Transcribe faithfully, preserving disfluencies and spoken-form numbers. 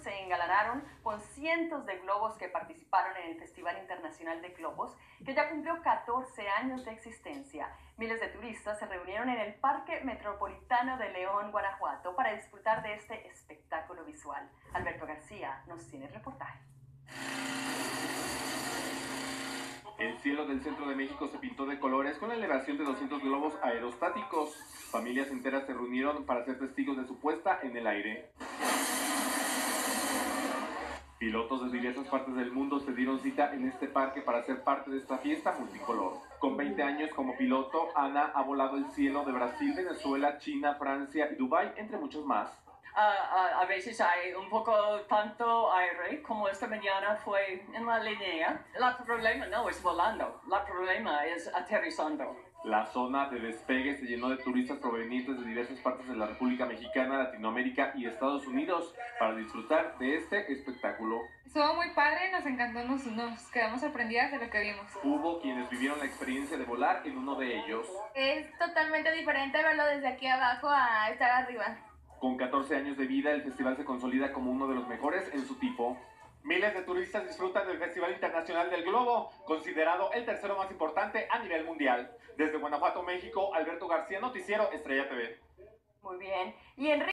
se engalanaron con cientos de globos que participaron en el Festival Internacional de Globos, que ya cumplió catorce años de existencia. Miles de turistas se reunieron en el Parque Metropolitano de León, Guanajuato, para disfrutar de este espectáculo visual. Alberto García nos tiene el reportaje. El cielo del centro de México se pintó de colores con la elevación de doscientos globos aerostáticos. Familias enteras se reunieron para ser testigos de su puesta en el aire. Pilotos de diversas partes del mundo se dieron cita en este parque para ser parte de esta fiesta multicolor. Con veinte años como piloto, Ana ha volado el cielo de Brasil, Venezuela, China, Francia y Dubái, entre muchos más. Uh, uh, a veces hay un poco tanto aire, como esta mañana fue en la línea. El problema no es volando, el problema es aterrizando. La zona de despegue se llenó de turistas provenientes de diversas partes de la República Mexicana, Latinoamérica y Estados Unidos para disfrutar de este espectáculo. Estuvo muy padre, nos encantó, nos, nos quedamos sorprendidas de lo que vimos. Hubo quienes vivieron la experiencia de volar en uno de ellos. Es totalmente diferente verlo desde aquí abajo a estar arriba. Con catorce años de vida, el festival se consolida como uno de los mejores en su tipo. Miles de turistas disfrutan del Festival Internacional del Globo, considerado el tercero más importante a nivel mundial. Desde Guanajuato, México, Alberto García, Noticiero Estrella T V. Muy bien. Y Enrique